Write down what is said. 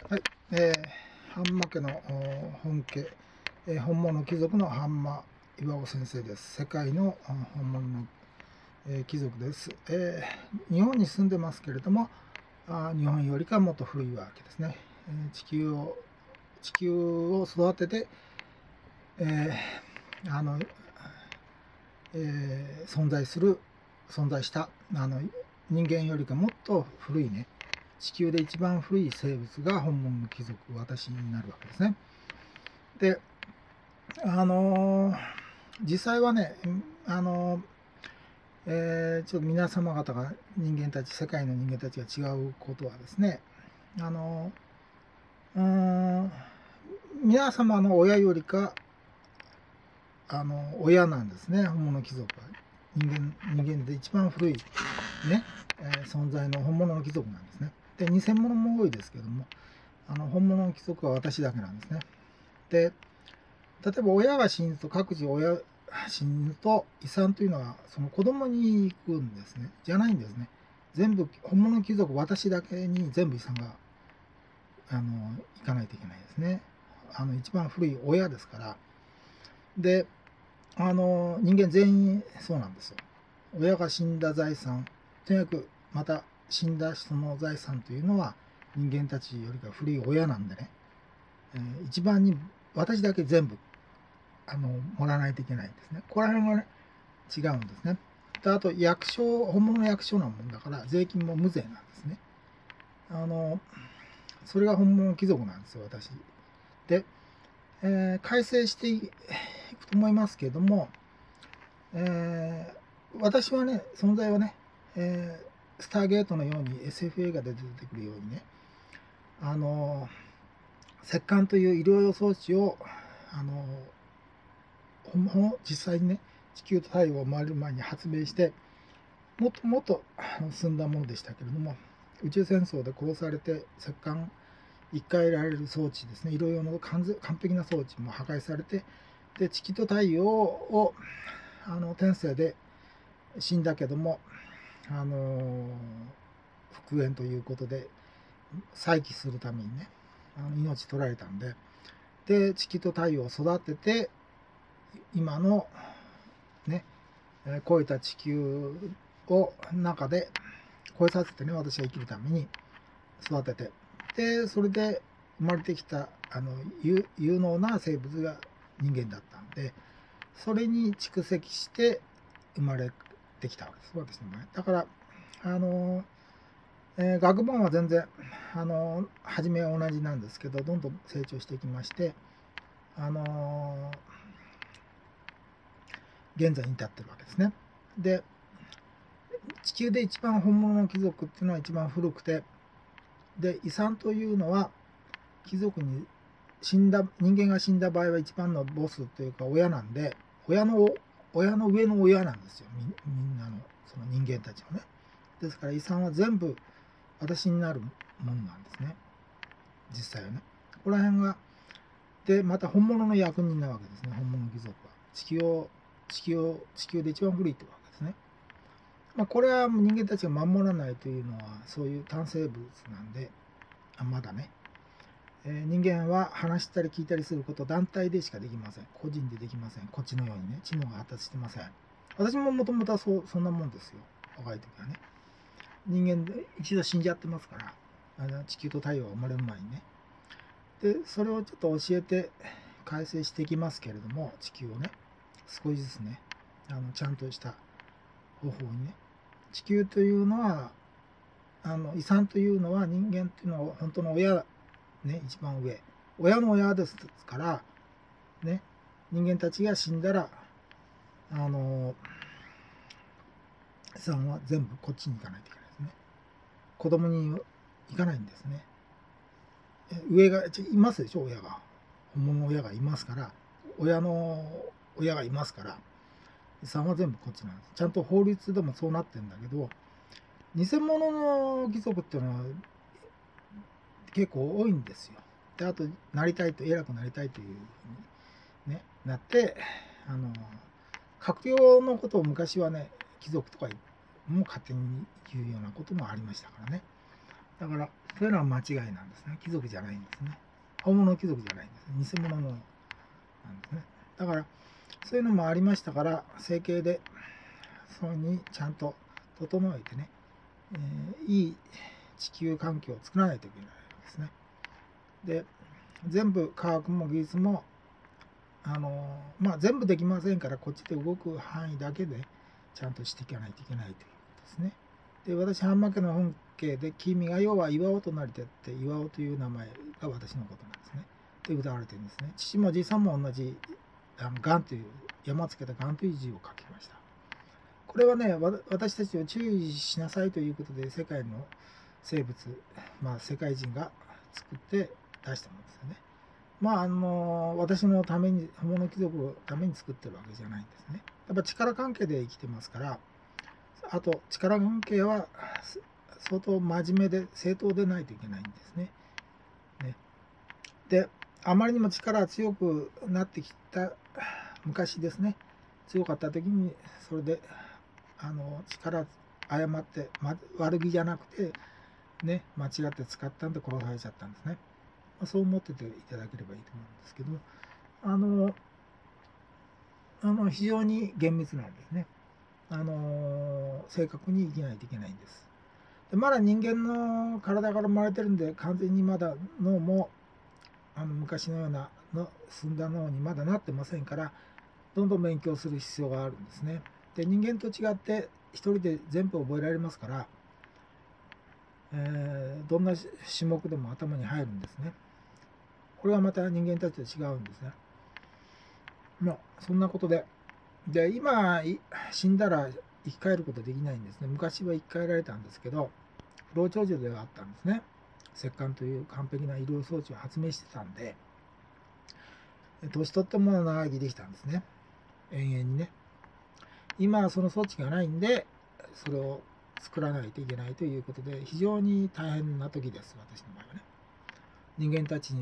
はい、ハンマ家の本家、本物貴族のハンマ岩尾先生です。世界の本物の、貴族です、日本に住んでますけれども、日本よりかもっと古いわけですね。地球を育てて、あの存在した人間よりかもっと古いね、地球で一番古い生物が本物の貴族、私になるわけですね。で、実際はね、ちょっと皆様方が世界の人間たちが違うことはですね、皆様の親よりか親なんですね、本物貴族は。人間で一番古いね、存在の本物の貴族なんですね。で、偽物も多いですけども、本物の貴族は私だけなんですね。で、例えば親が死ぬと、各自親が死ぬと、遺産というのはその子供に行くんですね。じゃないんですね。全部、本物の貴族、私だけに全部遺産が行かないといけないですね。一番古い親ですから。で、人間全員そうなんですよ。親が死んだ財産、とにかくまた死んだ人の財産というのは人間たちよりか古い親なんでね、一番に私だけ全部もらわないといけないんですね。ここら辺がね、違うんですね。で、あと本物の役所なもんだから税金も無税なんですね。それが本物の貴族なんですよ、私。で、改正していくと思いますけれども、私はね、存在はね、スターゲートのように SF 映画で出てくるようにね、石棺という医療用装置を実際にね、地球と太陽を回る前に発明して、もっともっと進んだものでしたけれども、宇宙戦争で殺されて石棺1回得られる装置ですね、いろいろな完璧な装置も破壊されて、で地球と太陽を天性で死んだけども、復縁ということで再起するためにね、命取られたんで、で地球と太陽を育てて、今のね、超えた地球を中で超えさせてね、私が生きるために育てて、でそれで生まれてきた有能な生物が人間だったんで、それに蓄積して生まれてきたわけです、私の場合。だから学問は全然初めは同じなんですけど、どんどん成長していきまして、現在に至ってるわけですね。で、地球で一番本物の貴族っていうのは一番古くて、で遺産というのは貴族に人間が死んだ場合は一番のボスというか親なんで、親の上の親なんですよ、みんなのその人間たちのね。ですから遺産は全部私になるものなんですね、実際はね。ここら辺がで、また本物の役人なわけですね、本物の貴族は。地球で一番古いってわけですね。これは人間たちが守らないというのはそういう単生物なんで、まだね、人間は話したり聞いたりすること、団体でしかできません。個人でできません。こっちのようにね、知能が発達してません。私ももともとはそんなもんですよ、若い時はね。人間で一度死んじゃってますから、地球と太陽が生まれる前にね。で、それをちょっと教えて改正していきますけれども、地球をね、少しずつね、ちゃんとした方法にね。地球というのは、遺産というのは、人間というのは本当の親、ね、一番上。親の親ですから、ね、人間たちが死んだら、遺産は全部こっちに行かないといけないですね。子供に行かないんですね。上がいますでしょ、親が。本物の親がいますから、親の親がいますから、遺産は全部こっちなんです。ちゃんと法律でもそうなってるんだけど、偽物の貴族っていうのは結構多いんですよ。で、あと、偉くなりたいというふうに、ね、なって、閣僚のことを昔はね、貴族とかも勝手に言うようなこともありましたからね。 だからそういうのは間違いなんですね。貴族じゃないんですね。本物貴族じゃないんです。偽物のなんですね。だからそういうのもありましたから、整形でそれにちゃんと整えてね、いい地球環境を作らないといけないわけですね。で、全部科学も技術も全部できませんから、こっちで動く範囲だけでちゃんとしていかないといけないということですね。で、私、半間家の本家で、君が要は岩尾となりてって、岩尾という名前が私のことなんですね。で、歌われてるんですね。父もじいさんも同じ、ガンという、山をつけたガンという字を書きました。これはね、私たちを注意しなさいということで、世界の生物、世界人が作って出したものですよね。私のために、本物貴族のために作ってるわけじゃないんですね。やっぱ力関係で生きてますから、あと力関係は相当真面目で正当でないといけないんですね。で、あまりにも力が強くなってきた昔ですね、強かった時に、それで力誤って、悪気じゃなくて、ね、間違って使ったんで殺されちゃったんですね。そう思ってていただければいいと思うんですけど、非常に厳密なんですね。正確に生きないといけないんです。でまだ人間の体から生まれてるんで、完全にまだ脳も昔のような進んだ脳にまだなってませんから、どんどん勉強する必要があるんですね。で、人間と違って一人で全部覚えられますから、どんな種目でも頭に入るんですね。これはまた人間たちと違うんですね。そんなことで、今死んだら生き返ることできないんですね。昔は生き返られたんですけど、不老長寿ではあったんですね。石棺という完璧な医療装置を発明してたんで、年取っても長生きできたんですね。永遠にね。今はその装置がないんで、それを作らないといけないということで、非常に大変な時です、私の場合はね。人間たちに